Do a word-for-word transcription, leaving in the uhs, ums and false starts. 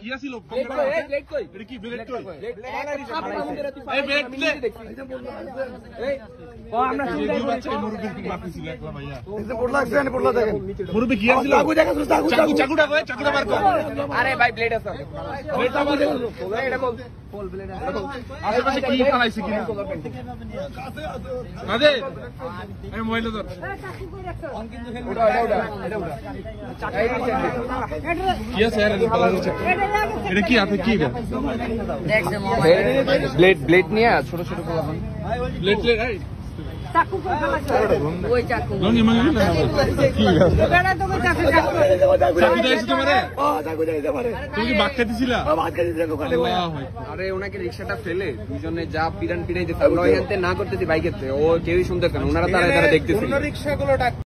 কি আছিল এটা কি ব্লেড কই এই ব্লেড দিলে এই ও আমরা চিন্তা করছি মুরগি মারতেছিল একবার ভাইয়া এই পড় লাগছে না পড় দেখেন মুরগি কি আছিল চাকু দেখা চাকু চাকু চাকুটা কই চাকুটা মার কর আরে ভাই ব্লেড আছে ব্লেড চাকু দেখো এটা বল বল ব্লেড আছে আশেপাশে কি ফালাইছে কিনা আদে এই মোবাইল ধর চাকু কই রাখছো কিন্তু ওটা ওটা এটা ওটা কি আছে यार এটা কি আপনি কি এটা ব্লেড ব্লেড নিয়ে ছোট ছোট করে ব্লেড ব্লেড এই চাকু কই ফেলাছে ওই চাকু ননি মানে কি বেটা তুমি চাকু চাকু চাকু দিয়েছো তোমারে ও চাকু দিয়েছো পারে তুমি কি বাক্কা দিছিলা ও বাক্কা দিছিলা দোকানে আরে ওনাকে রিকশাটা ফেলে দুইজনে যা পিরান পিড়াইতে আমরা ওইখানতে না করতেছি বাইকেতে ও কেউই শুনতেছে না ওনারা তারা তারা দেখতেছিল ওনা রিকশাগুলো